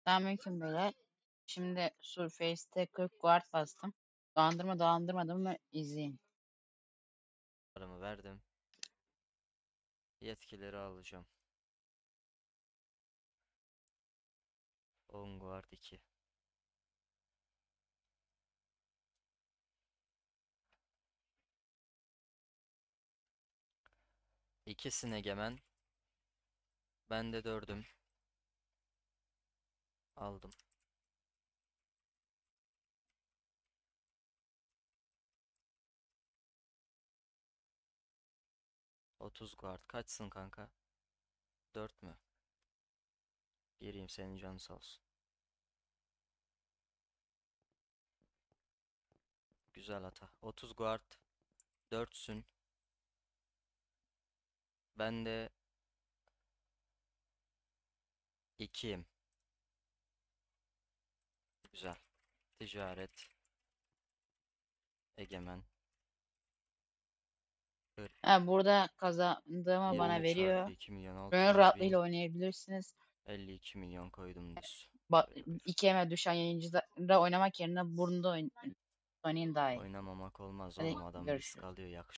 Selamünaleyküm beyler. Şimdi Surface'te 40 guard bastım. Dolandırmadım mı izleyin. Paramı verdim. Yetkileri alacağım. 10 guard 2. İkisin egemen. Ben de 4'üm. Aldım. 30 guard. Kaçsın kanka? 4 mü? Gireyim, senin canın sağ olsun. Güzel hata. 30 guard. 4'sün. Ben de 2'yim. Güzel. Ticaret. Egemen. Ha, burada kazandığımı bana 20 çarpı veriyor. 2 milyon Gönül 600 bin. rahatlığıyla oynayabilirsiniz. 52 milyon koydum düz. Bak, Böyle buyur. iki eme düşen yayıncıda oynamak yerine burnunda oynayın daha iyi. Oynamamak olmaz Hadi oğlum, adam risk görüşürüz. alıyor, yakışık.